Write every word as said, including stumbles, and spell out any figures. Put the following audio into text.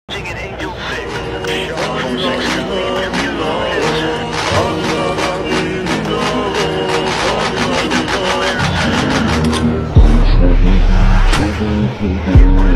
At Angel six. Sharp from six Charlie. Computer answer.